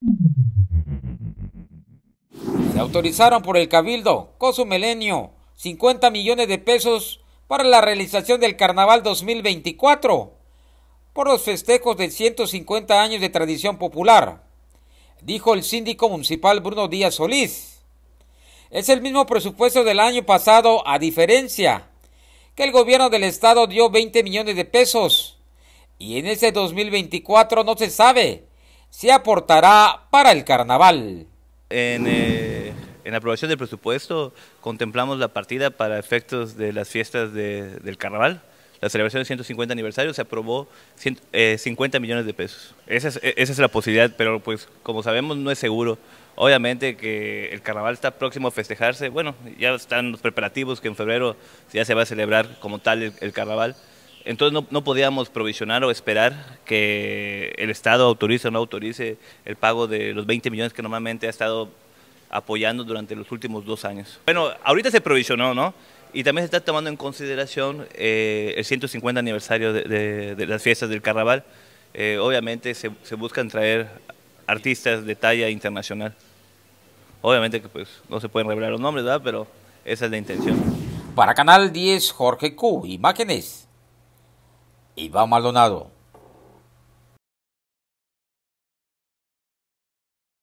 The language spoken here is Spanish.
Se autorizaron por el Cabildo Cosumelenio 50 millones de pesos para la realización del Carnaval 2024 por los festejos de 150 años de tradición popular, dijo el síndico municipal Bruno Díaz Solís. Es el mismo presupuesto del año pasado, a diferencia que el gobierno del estado dio 20 millones de pesos y en ese 2024 no se sabe si aportará para el carnaval. En la aprobación del presupuesto contemplamos la partida para efectos de las fiestas del carnaval. La celebración del 150 aniversario se aprobó 50 millones de pesos. Esa es la posibilidad, pero pues como sabemos no es seguro. Obviamente que el carnaval está próximo a festejarse. Bueno, ya están los preparativos que en febrero ya se va a celebrar como tal el carnaval. Entonces no podíamos provisionar o esperar que el Estado autorice o no autorice el pago de los 20 millones que normalmente ha estado apoyando durante los últimos 2 años. Bueno, ahorita se provisionó, ¿no? Y también se está tomando en consideración el 150 aniversario de las fiestas del carnaval. Obviamente se buscan traer artistas de talla internacional. Obviamente que pues no se pueden revelar los nombres, ¿verdad? Pero esa es la intención. Para Canal 10, Jorge Q. Imágenes, Iván Maldonado.